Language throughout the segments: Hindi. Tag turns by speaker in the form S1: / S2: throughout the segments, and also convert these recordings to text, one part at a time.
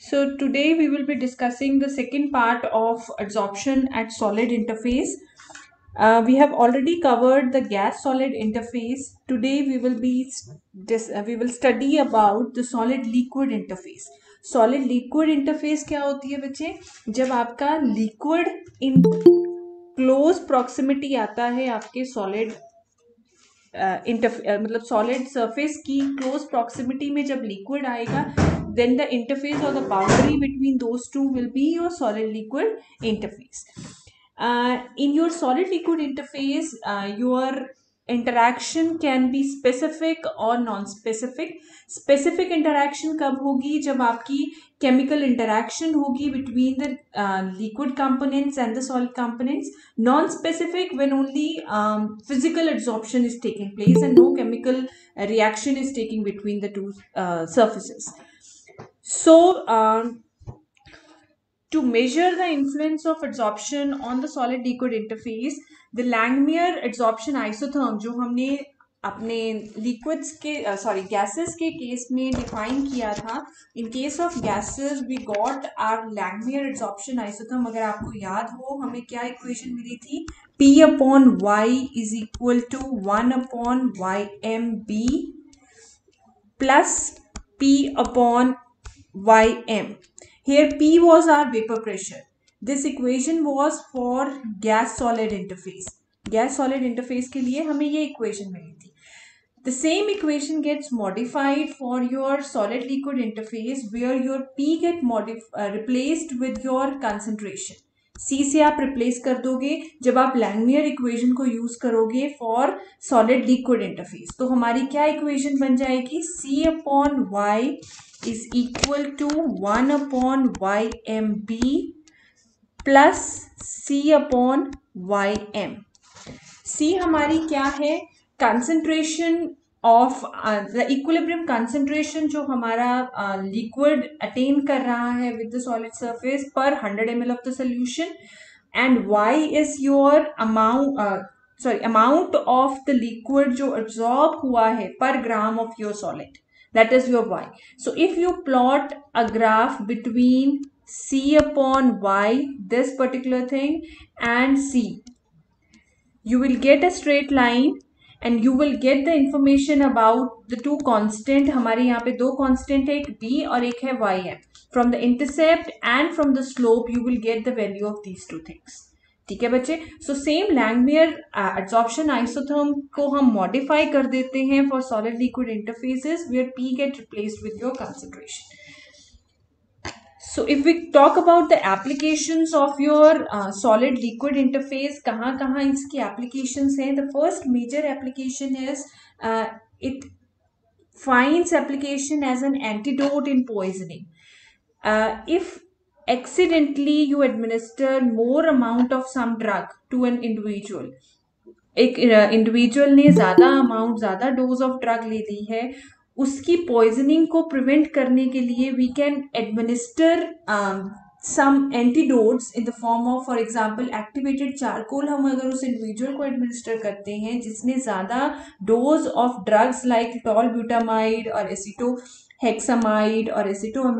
S1: So today we will be discussing the second part of adsorption at solid interface. We have already covered the gas solid interface. Today we will study about the solid liquid interface. Solid liquid interface क्या होती है बच्चे? जब आपका liquid in close proximity आता है आपके solid मतलब सॉलिड सरफेस की क्लोज प्रॉक्सिमिटी में जब लिक्विड आएगा then the interface or the boundary between those two will be your solid liquid interface. In your solid liquid interface, your interaction can be specific or non-specific. Specific interaction कब होगी? जब आपकी chemical interaction होगी between the liquid components and the solid components. Non-specific when only physical adsorption is taking place and no chemical reaction is taking between the two surfaces. So to measure the influence of adsorption on the solid liquid interface, the Langmuir adsorption isotherm जो हमने अपने liquids के gases के केस में define किया था. In case of gases we got our Langmuir adsorption isotherm. अगर आपको याद हो हमें क्या equation मिली थी? P upon Y is equal to 1 upon YMB plus P upon Ym. Here P was our vapor pressure. This equation was for gas solid interface. Gas solid interface के लिए हमें ये equation मिली थी. The same equation gets modified for your solid liquid interface where your P get replaced with your concentration. C से आप replace कर दोगे जब आप Langmuir equation को use करोगे for solid liquid interface. तो हमारी क्या equation बन जाएगी? C upon Y is equal to 1 upon YMB plus C upon YM. C हमारी क्या है? Concentration of the equilibrium concentration जो हमारा liquid attain कर रहा है with the solid surface per 100 ml of the solution, and Y is your amount of the liquid जो absorb हुआ है per gram of your solid. That is your Y. So if you plot a graph between C upon Y, this particular thing, and C, you will get a straight line and you will get the information about the two constant. हमारे यहाँ पे दो constant है, एक B और एक है Ym. From the intercept and from the slope you will get the value of these two things. ठीक है बच्चे? So same Langmuir adsorption isotherm को हम modify कर देते हैं for solid liquid interfaces where P get replaced with your concentration. So if we talk about the applications of your solid liquid interface, कहाँ कहाँ इसकी applications हैं? The first major application is it finds application as an antidote in poisoning. If accidentally you administer more amount of some drug to an individual, एक इंडिविजुअल ने ज़्यादा डोज ऑफ ड्रग ले ली है, उसकी पॉइजनिंग को प्रिवेंट करने के लिए we can administer some antidotes in the form of, for example, activated charcoal. हम अगर उस इंडिविजुअल को एडमिनिस्टर करते हैं जिसने ज़्यादा dose of drugs like tolbutamide और एसिटोहेक्सामाइड और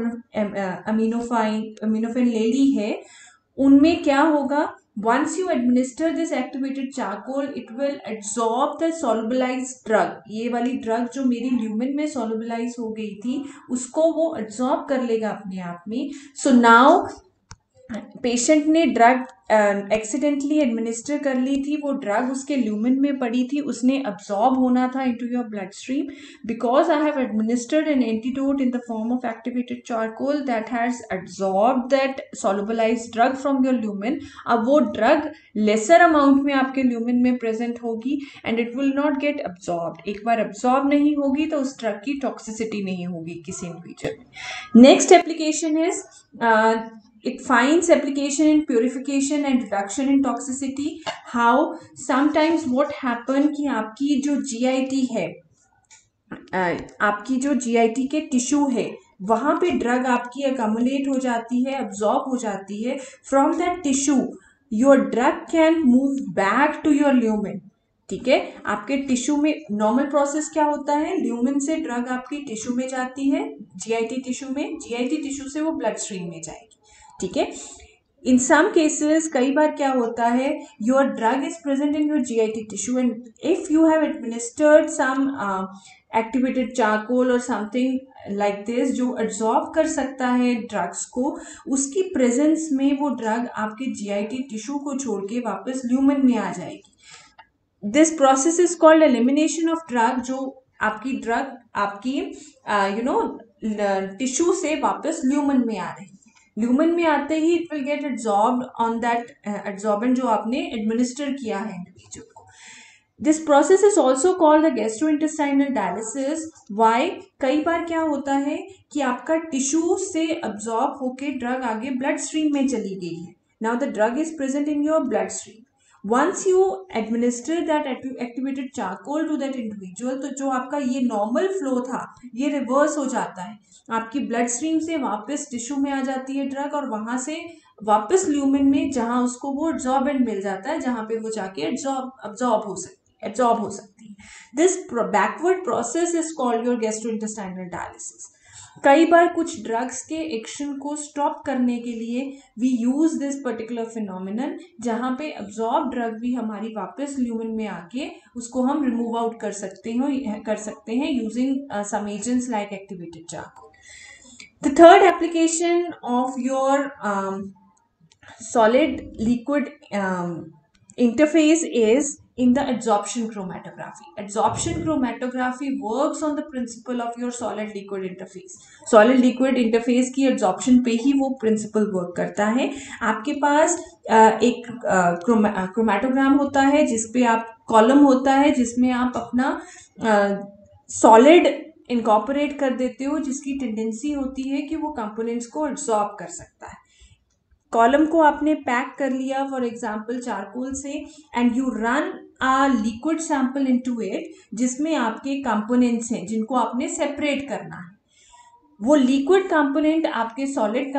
S1: अमीनोफेन ले ली है, उनमें क्या होगा? Once you administer this activated charcoal, it will absorb the solubilized drug. ये वाली ड्रग जो मेरी ल्यूमेन में solubilize हो गई थी उसको वो absorb कर लेगा अपने आप में. So now पेशेंट ने ड्रग एक्सीडेंटली एडमिनिस्टर कर ली थी, वो ड्रग उसके ल्यूमेन में पड़ी थी, उसने अब्जॉर्ब होना था into your blood stream. Because I have administered an antidote in the form of activated charcoal that has absorb that solubilized drug from your lumen. अब वो ड्रग लेसर अमाउंट में आपके ल्यूमेन में प्रेजेंट होगी and it will not get absorbed. एक बार अब्जॉर्ब नहीं होगी तो उस ड्रग की टॉक्सिसिटी नहीं होगी किसी इंडिविजुअल में. Next application is it finds application in purification and reduction in toxicity. How? Sometimes what happen कि आपकी जो GIT है, आपकी जो GIT के टिश्यू है वहाँ पे ड्रग आपकी accumulate हो जाती है, absorb हो जाती है. From that tissue your drug can move back to your lumen. ठीक है। आपके टिश्यू में नॉर्मल प्रोसेस क्या होता है, ल्यूमेन से ड्रग आपकी टिश्यू में जाती है, जीआईटी टिश्यू में, जीआईटी टिश्यू से वो ब्लड स्ट्रीम में जाएगी, ठीक है। इन सम केसेस कई बार क्या होता है, your drug is present in your GIT tissue and if you have administered some activated charcoal और समथिंग लाइक दिस जो एब्जॉर्ब कर सकता है ड्रग्स को, उसकी प्रेजेंस में वो ड्रग आपके जीआईटी टिश्यू को छोड़ के वापस ल्यूमेन में आ जाएगी। This process is called elimination of drug, जो आपकी ड्रग आपकी टिश्यू से वापस ल्यूमेन में आ रही है। ल्यूमेन में आते ही it will get absorbed on that absorbent जो आपने एडमिनिस्टर किया है इंडिविजुअल को। This process is also called the gastrointestinal dialysis. Why, कई बार क्या होता है कि आपका टिश्यू से एब्जॉर्ब होके ड्रग आगे ब्लड स्ट्रीम में चली गई है। Now the drug is present in your blood stream. Once you administer that activated charcoal to that individual, तो जो आपका ये नॉर्मल फ्लो था ये रिवर्स हो जाता है, आपकी ब्लड स्ट्रीम से वापस टिश्यू में आ जाती है ड्रग और वहां से वापस ल्यूमेन में, जहां उसको वो एब्जॉर्बेंट मिल जाता है, जहां पे वो जाके एब्जॉर्ब हो सकती है। This backward process is called your gastrointestinal dialysis. कई बार कुछ ड्रग्स के एक्शन को स्टॉप करने के लिए we use this particular phenomenon, जहां पे एब्जॉर्ब ड्रग भी हमारी वापस ल्यूमेन में आके उसको हम रिमूव आउट कर सकते हैं using some agents like activated charcoal. The third application of your solid liquid interface is in the adsorption chromatography. Adsorption chromatography works on the principle of your solid liquid interface. Solid liquid interface की adsorption पे ही वो principle work करता है। आपके पास एक क्रोमेटोग्राम होता है जिसपे आप कॉलम होता है जिसमें आप अपना सॉलिड इनकॉर्पोरेट कर देते हो, जिसकी टेंडेंसी होती है कि वो कंपोनेंट्स को एब्जॉर्ब कर सकता है। कॉलम को आपने पैक कर लिया फॉर एग्जाम्पल चारकोल से and you run a liquid sample into it, जिसमें आपके कंपोनेंट्स हैं जिनको आपने सेपरेट करना है। वो लिक्विड कंपोनेंट आपके सॉलिड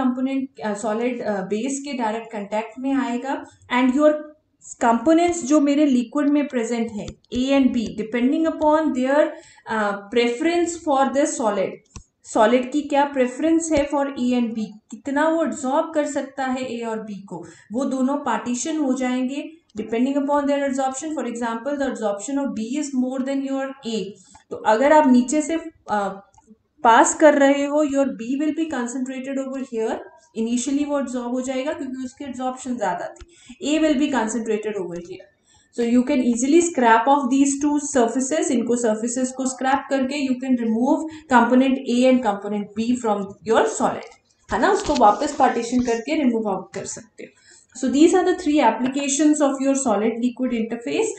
S1: बेस के डायरेक्ट कांटेक्ट में आएगा एंड योर कंपोनेंट्स जो मेरे लिक्विड में प्रेजेंट है A and B, depending upon their preference for this solid की क्या प्रेफरेंस है फॉर ए एंड बी, कितना वो एब्जॉर्ब कर सकता है ए और बी को, वो दोनों पार्टीशन हो जाएंगे depending upon their absorption. For example the absorption of B is more than your A, तो अगर आप नीचे से पास कर रहे हो, your B will be concentrated over here, initially वो एब्जॉर्ब हो जाएगा क्योंकि उसकी एब्जॉर्प्शन ज्यादा थी, A will be concentrated over here. So you can easily scrap off these two surfaces. इनको surfaces को scrap करके you can remove component A and component B from your solid, है ना, उसको वापस partition करके remove out कर सकते हो। So these are the three applications of your solid liquid interface.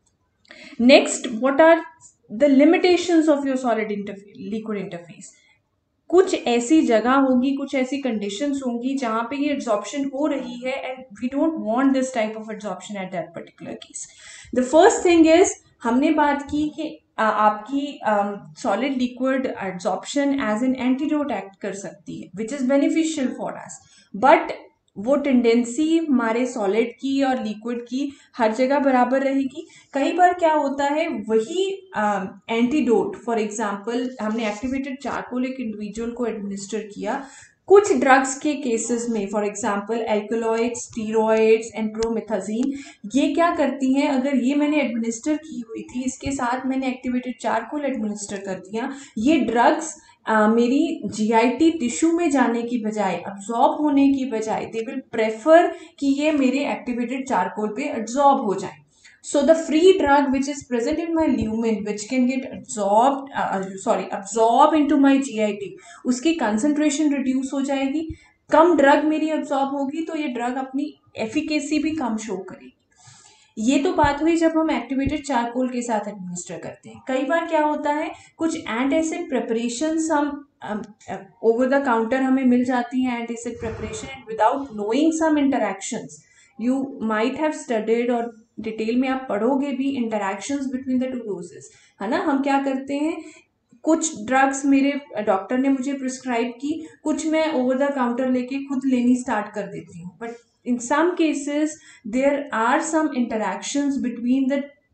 S1: Next, what are the limitations of your solid liquid interface? कुछ ऐसी जगह होगी, कुछ ऐसी कंडीशंस होंगी जहां पे ये एब्जॉर्प्शन हो रही है and we don't want this type of absorption at that particular case. The first thing is, हमने बात की कि आपकी solid liquid absorption as an antidote act कर सकती है which is beneficial for us, but वो टेंडेंसी हमारे सॉलिड की और लिक्विड की हर जगह बराबर रहेगी। कई बार क्या होता है, वही एंटीडोट, फॉर एग्जांपल हमने एक्टिवेटेड चारकोल एक इंडिविजुअल को एडमिनिस्टर किया, कुछ ड्रग्स के केसेस में for example alkaloids, steroids and promethazine, ये क्या करती हैं, अगर ये मैंने एडमिनिस्टर की हुई थी, इसके साथ मैंने एक्टिवेटेड चारकोल एडमिनिस्टर कर दिया, ये ड्रग्स मेरी जीआईटी टिश्यू में जाने की बजाय, एब्जॉर्ब होने की बजाय, दे विल प्रेफर कि ये मेरे एक्टिवेटेड चारकोल पे एब्जॉर्ब हो जाए। So the free drug which is present in my lumen which can get absorb into my GIT, उसकी concentration reduce हो जाएगी, कम ड्रग मेरी एब्जॉर्ब होगी तो ये ड्रग अपनी एफिकेसी भी कम शो करेगी। ये तो बात हुई जब हम एक्टिवेटेड चारकोल के साथ एडमिनिस्टर करते हैं। कई बार क्या होता है, कुछ एंटासिड प्रिपरेशंस हम ओवर द काउंटर हमें मिल जाती हैं, antacid preparation, and without knowing some interactions you might have studied, और डिटेल में आप पढ़ोगे भी interactions between the two doses, है ना। हम क्या करते हैं, कुछ ड्रग्स मेरे डॉक्टर ने मुझे प्रिस्क्राइब की, कुछ मैं ओवर द काउंटर लेके खुद लेनी स्टार्ट कर देती हूँ, but in some cases there are some interactions between the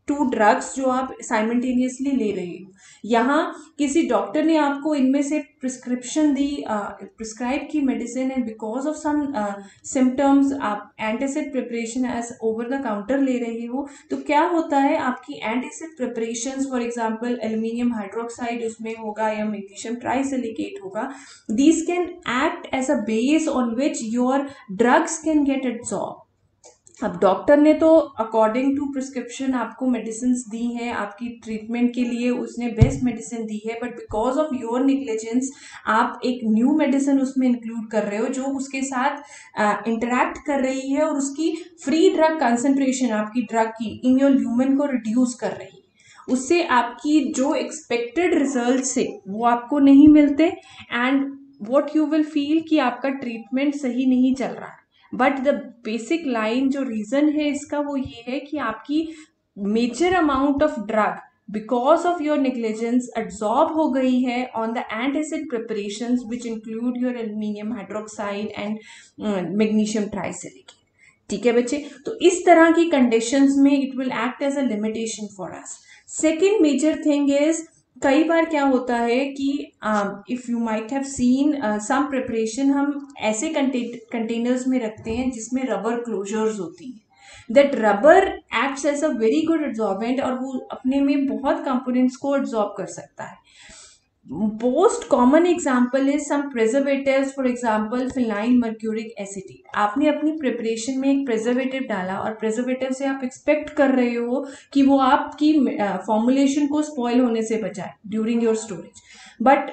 S1: two drugs जो आप साइमल्टेनियसली ले रहे हो। यहाँ किसी डॉक्टर ने आपको इनमें से प्रिस्क्रिप्शन दी, प्रिस्क्राइब की medicine, and because of some symptoms आप antacid preparation as over the counter ले रहे हो, तो क्या होता है आपकी antacid preparation, for example aluminium hydroxide उसमें होगा या मैग्नीशियम ट्राइसिलिकेट होगा, these can act as a base on which your drugs can get absorb. अब डॉक्टर ने तो अकॉर्डिंग टू प्रिस्क्रिप्शन आपको मेडिसिन दी हैं आपकी ट्रीटमेंट के लिए, उसने बेस्ट मेडिसिन दी है, but because of your negligence आप एक न्यू मेडिसिन उसमें इंक्लूड कर रहे हो जो उसके साथ इंटरैक्ट कर रही है और उसकी फ्री ड्रग कंसंट्रेशन आपकी ड्रग की इन योर ह्यूमन को रिड्यूस कर रही है। उससे आपकी जो एक्सपेक्टेड रिजल्ट है वो आपको नहीं मिलते, and what you will feel कि आपका ट्रीटमेंट सही नहीं चल रहा है। बट द बेसिक लाइन जो रीजन है इसका वो ये है कि आपकी major amount of drug because of your negligence absorb हो गई है on the antacid preparations which include your aluminium hydroxide and magnesium trisilicate. ठीक है बच्चे, तो इस तरह की कंडीशंस में it will act as a limitation for us. Second major thing is, कई बार क्या होता है कि if you might have seen some preparation हम ऐसे कंटेनर्स में रखते हैं जिसमें रबर क्लोजर्स होती हैं। That rubber acts as a very good absorbent और वो अपने में बहुत कंपोनेंट्स को एब्जॉर्ब कर सकता है। Most common example is some preservatives, for example phenyl mercuric acid. आपने अपनी प्रिपरेशन में एक प्रिजर्वेटिव डाला और प्रिजर्वेटिव से आप एक्सपेक्ट कर रहे हो कि वो आपकी फॉर्मुलेशन को स्पॉइल होने से बचाए during your storage, but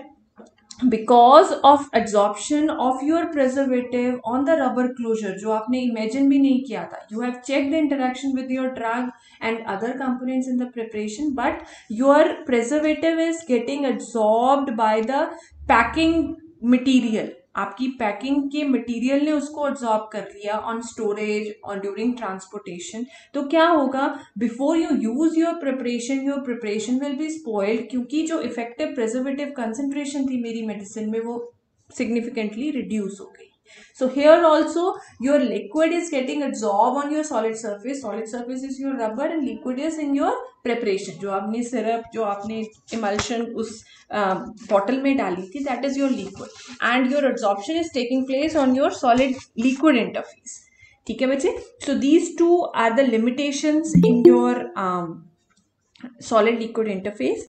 S1: because of absorption of your preservative on the rubber closure जो आपने इमेजिन भी नहीं किया था, you have checked interaction with your drug and other components in the preparation, but your preservative is getting absorbed by the packing material। आपकी पैकिंग के मटेरियल ने उसको एब्जॉर्ब कर लिया ऑन स्टोरेज और ड्यूरिंग ट्रांसपोर्टेशन। तो क्या होगा, before you use your preparation will be spoiled, क्योंकि जो इफेक्टिव प्रिजर्वेटिव कंसंट्रेशन थी मेरी मेडिसिन में वो सिग्निफिकेंटली रिड्यूस हो गई। So here also your liquid is getting absorbed on your solid surface. Solid surface is your rubber and liquid is in your preparation. जो आपने सिरप, जो आपने emulsion उस bottle में डाली थी, that is your liquid, and your absorption is taking place on your solid liquid interface. ठीक है बच्चे, so these two are the limitations in your solid liquid interface.